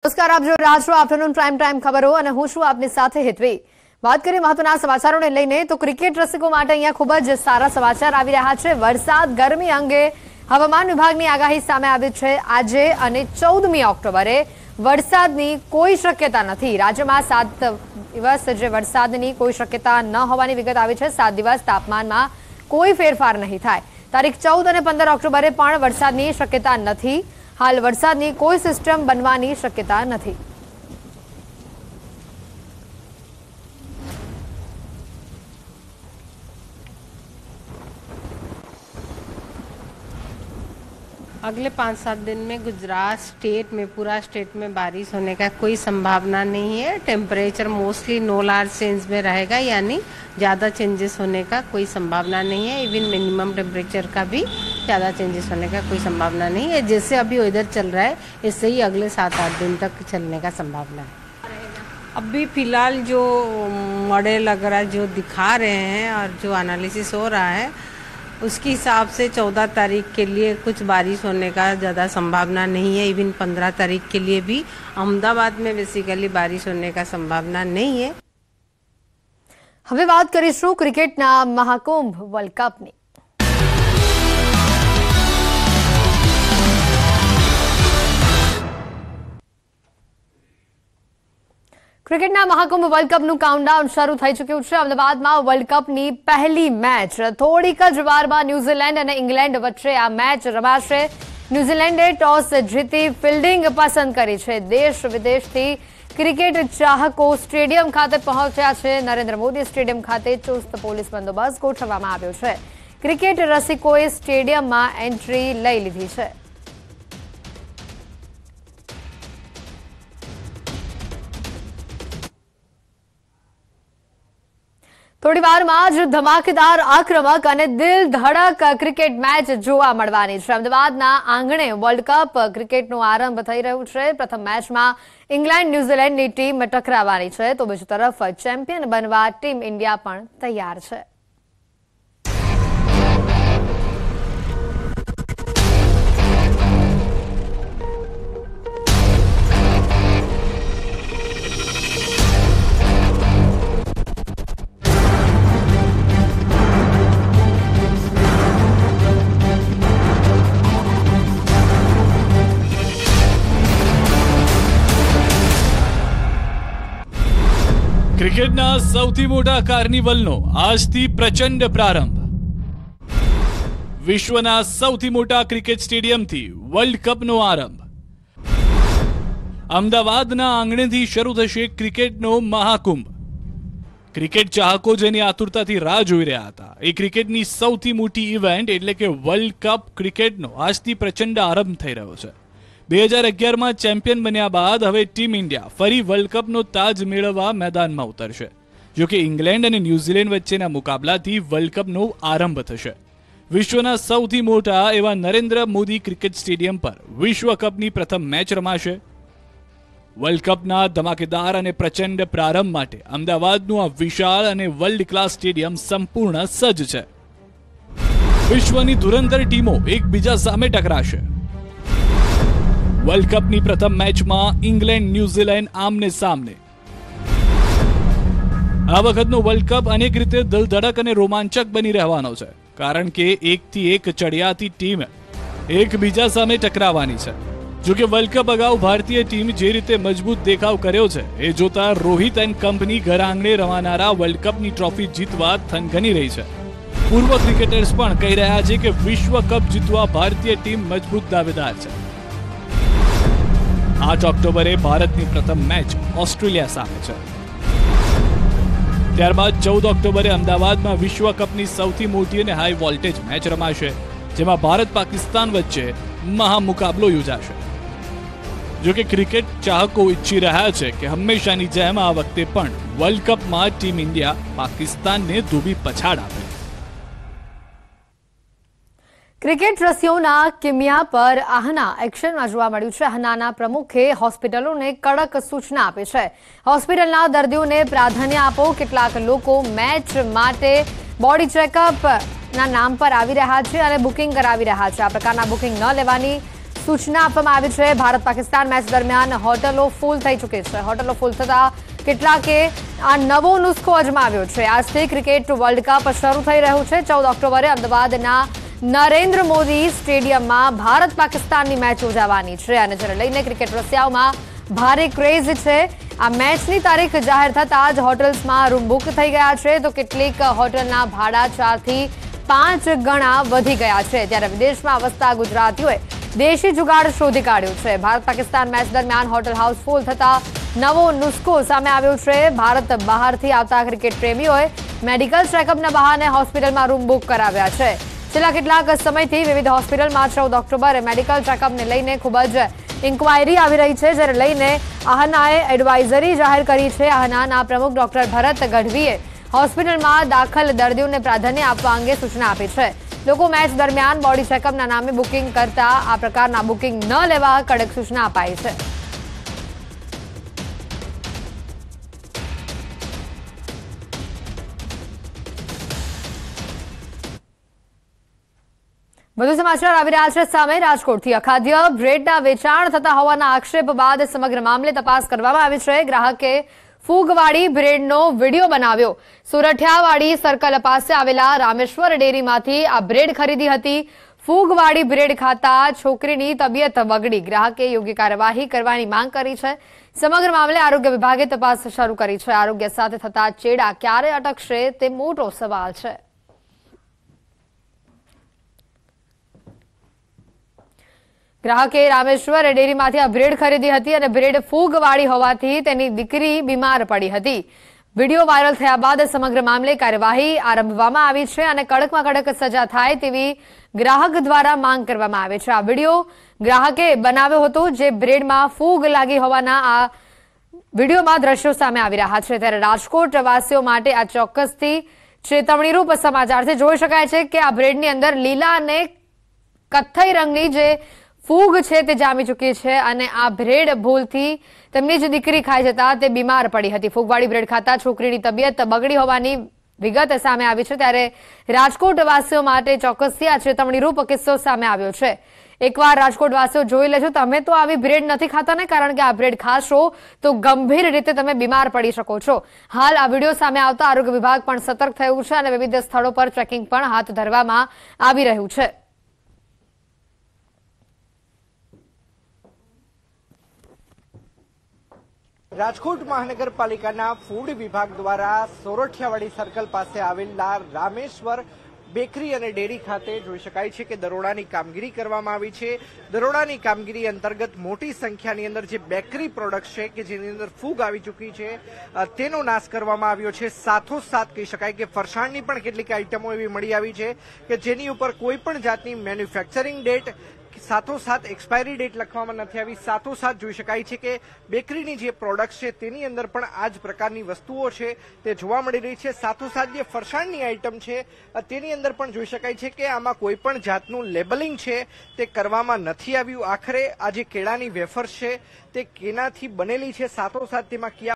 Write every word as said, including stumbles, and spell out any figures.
નમસ્કાર, આપ જોઈ રહ્યા છો આફ્ટરનૂન પ્રાઇમ ટાઈમ ખબરો અને હું છું આપની સાથે હેતવી। વાત કરીએ મહત્વના સમાચારોને લઈને તો ક્રિકેટ રસિકો માટે અહીંયા ખૂબ જ સારા સમાચાર આવી રહ્યા છે। વરસાદ ગરમી અંગે હવામાન વિભાગની આગાહી સામે આવી છે। આજે અને ચૌદમી ઓક્ટોબરે વરસાદની કોઈ શક્યતા નથી। રાજ્યમાં સાત દિવસ જે વરસાદની કોઈ શક્યતા ન હોવાની વિગત આવી છે। સાત દિવસ તાપમાનમાં કોઈ ફેરફાર નહીં થાય। તારીખ ચૌદ અને પંદર ઓક્ટોબરે પણ વરસાદની શક્યતા નથી। हाल वरसादनी कोई सिस्टम बनवानी शक्यता नहीं। अगले पाँच सात दिन में गुजरात स्टेट में पूरा स्टेट में बारिश होने का कोई संभावना नहीं है। Temperature mostly no large change में रहेगा, यानी ज़्यादा चेंजेस होने का कोई संभावना नहीं है। इवन मिनिमम टेम्परेचर का भी ज़्यादा चेंजेस होने का कोई संभावना नहीं है। जैसे अभी वेदर चल रहा है इससे ही अगले सात आठ दिन तक चलने का संभावना है। अभी फ़िलहाल जो मॉडल वगैरह जो दिखा रहे हैं और जो एनालिसिस हो रहा है उसके हिसाब से चौदह तारीख के लिए कुछ बारिश होने का ज़्यादा संभावना नहीं है। इवन पंद्रह तारीख के लिए भी अहमदाबाद में बेसिकली बारिश होने का संभावना नहीं है। હવે વાત કરીશું ક્રિકેટના મહાકુંભ વર્લ્ડ કપની। ક્રિકેટના મહાકુંભ વર્લ્ડ કપનું કાઉન્ટડાઉન શરૂ થઈ ચૂક્યું છે। અમદાવાદમાં વર્લ્ડ કપની પહેલી મેચ થોડીક જ વારમાં ન્યૂઝીલેન્ડ અને ઇંગ્લેન્ડ વચ્ચે આ મેચ રમાશે। ન્યૂઝીલેન્ડે ટોસ જીતી ફિલ્ડિંગ પસંદ કરી છે। દેશ વિદેશથી ક્રિકેટ ચાહકો સ્ટેડિયમ ખાતે પહોંચ્યા છે। નરેન્દ્ર મોદી સ્ટેડિયમ ખાતે ચુસ્ત પોલીસ બંદોબસ્ત ગોઠવવામાં આવ્યો છે। ક્રિકેટ રસિકોએ સ્ટેડિયમમાં એન્ટ્રી લઈ લીધી છે। થોડી વારમાં જ ધમાકેદાર આક્રમક અને દિલ ધડક ક્રિકેટ મેચ જોવા મળવાની છે। અમદાવાદના આંગણે વર્લ્ડ કપ ક્રિકેટનો આરંભ થઈ રહ્યું છે। પ્રથમ મેચમાં ઇંગ્લેન્ડ ન્યૂઝીલેન્ડની ટીમ ટકરાવાની છે તો બીજી તરફ ચેમ્પિયન બનવા ટીમ ઇન્ડિયા પણ તૈયાર છે। ક્રિકેટના સૌથી મોટા કાર્નિવલનો આજથી પ્રચંડ પ્રારંભ। વિશ્વના સૌથી મોટા ક્રિકેટ સ્ટેડિયમથી વર્લ્ડ કપનો આરંભ। અમદાવાદના આંગણેથી શરૂ થશે ક્રિકેટનો મહાકુંભ। ક્રિકેટ ચાહકો જેની આતુરતાથી રાહ જોઈ રહ્યા હતા એ ક્રિકેટની સૌથી મોટી ઇવેન્ટ એટલે કે વર્લ્ડ કપ ક્રિકેટનો આજથી પ્રચંડ આરંભ થઈ રહ્યો છે। બે હજાર અગિયારમાં ચેમ્પિયન બન્યા બાદ હવે ટીમ ઇન્ડિયા ફરી વર્લ્ડ કપનો તાજ મેળવવા મેદાનમાં ઉતરશે। જો કે ઇંગ્લેન્ડ અને ન્યૂઝીલેન્ડ વચ્ચેના મુકાબલાથી વર્લ્ડ કપનો આરંભ થશે। વિશ્વના સૌથી મોટા એવા નરેન્દ્ર મોદી ક્રિકેટ સ્ટેડિયમ પર વિશ્વ કપની પ્રથમ મેચ રમાશે। વર્લ્ડ કપના ધમાકેદાર અને પ્રચંડ પ્રારંભ માટે અમદાવાદનું આ વિશાળ અને વર્લ્ડ ક્લાસ સ્ટેડિયમ સંપૂર્ણ સજ્જ છે। વિશ્વની ધુરંધર ટીમો એકબીજા સામે ટકરાશે। वर्ल्ड कपनी प्रथम मैच में इंग्लैंड न्यूजीलैंड आमने सामने। आ वखतनो वर्ल्ड कप अनेक रीते दिलधड़क अने रोमांचक बनी रहेवानो छे, कारण के एक थी एक चढ़ियाती टीम एकबीजा सामे टकरावानी छे। जो कि वर्ल्ड कप अगाऊ भारतीय टीम जे रीते मजबूत देखाव कर्यो छे ए जोता रोहित एंड कंपनी घर आंगणे रमानारा वर्ल्ड कपनी ट्रॉफी जीतवा थनगनी रही छे। पूर्व क्रिकेटर्स पण कही रह्या छे के विश्व कप जीतवा भारतीय टीम मजबूत दावेदार छे। आठ ऑक्टोबरे भारतनी प्रथम मैच ऑस्ट्रेलिया सामे छे। त्यारबाद चौदह ऑक्टोबरे अमदावाद में विश्व कपनी सौथी मोटी अने हाई वोल्टेज मैच रमाशे, जेमां भारत पाकिस्तान वच्चे महामुकाबलो योजाशे। जो कि क्रिकेट चाहको इच्छी रह्या छे के हमेशानी जेम आ वखते पण वर्ल्ड कप में टीम इंडिया पाकिस्तान ने धोबी पछाड़ आपे। ક્રિકેટ રસિયોના કિમિયા પર આહના એક્શનમાં જોવા મળ્યું છે। આહનાના પ્રમુખે હોસ્પિટલોને કડક સૂચના આપી છે। હોસ્પિટલના દર્દીઓને પ્રાધાન્ય આપો। કેટલાક લોકો મેચ માટે બોડી ચેકઅપના નામ પર આવી રહ્યા છે અને બુકિંગ કરાવી રહ્યા છે। આ પ્રકારના બુકિંગ ન લેવાની સૂચના આપવામાં આવી છે। ભારત પાકિસ્તાન મેચ દરમિયાન હોટલો ફૂલ થઈ ચૂકી છે। હોટલો ફૂલ થતા કેટલાકે આ નવો નુસ્ખો અજમાવ્યો છે। આજથી ક્રિકેટ વર્લ્ડ કપ શરૂ થઈ રહ્યું છે। ચૌદ ઓક્ટોબરે અમદાવાદના નરેન્દ્ર મોદી સ્ટેડિયમમાં ભારત પાકિસ્તાનની મેચ યોજાવાની છે અને જેને લઈને ક્રિકેટ રસિયાઓમાં ભારે ક્રેઝ છે। આ મેચની તારીખ જાહેર થતા જ હોટલ્સમાં રૂમ બુક થઈ ગયા છે તો કેટલીક હોટલના ભાડા ચારથી પાંચ ગણા વધી ગયા છે। ત્યારે વિદેશમાં વસતા ગુજરાતીઓએ દેશી જુગાડ શોધી કાઢ્યું છે। ભારત પાકિસ્તાન મેચ દરમિયાન હોટલ હાઉસ ફૂલ થતા નવો નુસ્ખો સામે આવ્યો છે। ભારત બહારથી આવતા ક્રિકેટ પ્રેમીઓએ મેડિકલ ચેકઅપના બહાને હોસ્પિટલમાં રૂમ બુક કરાવ્યા છે। છેલ્લા કેટલાક સમયથી વિવિધ હોસ્પિટલમાં ચૌદ ઓક્ટોબરે મેડિકલ ચેકઅપને લઈને ખૂબ જ ઇન્ક્વાયરી આવી રહી છે, જેને લઈને આહનાએ એડવાઇઝરી જાહેર કરી છે। આહનાના પ્રમુખ ડોક્ટર ભરત ગઢવીએ હોસ્પિટલમાં દાખલ દર્દીઓને પ્રાધાન્ય આપવા અંગે સૂચના આપી છે। લોકો મેચ દરમિયાન બોડી ચેકઅપના નામે બુકિંગ કરતા આ પ્રકારના બુકિંગ ન લેવા કડક સૂચના અપાઈ છે। વધુ સમાચાર આવી રહ્યા છે સામે રાજકોટથી। અખાદ્ય બ્રેડના વેચાણ થતા હોવાના આક્ષેપ બાદ સમગ્ર મામલે તપાસ કરવામાં આવી છે। ગ્રાહકે ફૂગવાળી બ્રેડનો વિડીયો બનાવ્યો। સુરઠિયાવાડી સર્કલ પાસે આવેલા રામેશ્વર ડેરીમાંથી આ બ્રેડ ખરીદી હતી। ફૂગવાળી બ્રેડ ખાતા છોકરીની તબિયત બગડી। ગ્રાહકે યોગ્ય કાર્યવાહી કરવાની માંગ કરી છે। સમગ્ર મામલે આરોગ્ય વિભાગે તપાસ શરૂ કરી છે। આરોગ્ય સાથે થતા ચેડા ક્યારે અટકશે તે મોટો સવાલ છે। ગ્રાહકે રામેશ્વર ડેરીમાંથી આ બ્રેડ ખરીદી હતી અને બ્રેડ ફૂગવાળી હોવાથી તેની દીકરી બીમાર પડી હતી। વિડીયો વાયરલ થયા બાદ સમગ્ર મામલે કાર્યવાહી આરંભવામાં આવી છે અને કડકમાં કડક સજા થાય તેવી ગ્રાહક દ્વારા માંગ કરવામાં આવે છે। આ વિડીયો ગ્રાહકે બનાવ્યો હતો, જે બ્રેડમાં ફૂગ લાગી હોવાના આ વિડીયોમાં દ્રશ્યો સામે આવી રહ્યા છે। ત્યારે રાજકોટ વાસીઓ માટે આ ચોક્કસથી ચેતવણીરૂપ સમાચાર છે। જોઈ શકાય છે કે આ બ્રેડની અંદર લીલા અને કથ્થઈ રંગની જે ફૂગ છે તે જામી ચૂકી છે અને આ બ્રેડ ભૂલથી તેમની જ દીકરી ખાઈ જતા તે બીમાર પડી હતી। ફૂગવાળી બ્રેડ ખાતા છોકરીની તબિયત બગડી હોવાની વિગત સામે આવી છે। ત્યારે રાજકોટ વાસીઓ માટે ચોક્કસથી આ ચેતવણીરૂપ કિસ્સો સામે આવ્યો છે। એકવાર રાજકોટ વાસીઓ જોઈ લેજો, તમે તો આવી બ્રેડ નથી ખાતા ને, કારણ કે આ બ્રેડ ખાશો તો ગંભીર રીતે તમે બીમાર પડી શકો છો। હાલ આ વિડીયો સામે આવતા આરોગ્ય વિભાગ પણ સતર્ક થયું છે અને વિવિધ સ્થળો પર ચેકિંગ પણ હાથ ધરવામાં આવી રહ્યું છે। રાજકોટ મહાનગરપાલિકાના ફૂડ વિભાગ દ્વારા સોરઠિયાવાડી સર્કલ પાસે આવેલા રામેશ્વર બેકરી અને ડેરી ખાતે જોઈ શકાય છે કે દરોડાની કામગીરી કરવામાં આવી છે। દરોડાની કામગીરી અંતર્ગત મોટી સંખ્યાની અંદર જે બેકરી પ્રોડક્ટ છે કે જેની અંદર ફૂગ આવી ચૂકી છે તેનો નાશ કરવામાં આવ્યો છે। સાથોસાથ કહી શકાય કે ફરસાણની પણ કેટલીક આઇટમો એવી મળી આવી છે કે જેની ઉપર કોઈ પણ જાતની મેન્યુફેક્ચરિંગ ડેટ સાથોસાથ એક્સપાયરી ડેટ લખવામાં નથી આવી। સાથોસાથ જોઈ શકાય છે કે બેકરીની જે પ્રોડક્ટ છે તેની અંદર પણ આ જ પ્રકારની વસ્તુઓ છે તે જોવા મળી રહી છે। સાથોસાથ જે ફરસાણની આઇટમ છે તેની અંદર પણ જોઈ શકાય છે કે આમાં કોઈ પણ જાતનું લેબલિંગ છે તે કરવામાં નથી આવ્યું। આખરે આ જે કેળાની વેફર છે તે કેનાથી બનેલી છે, સાથોસાથ તેમાં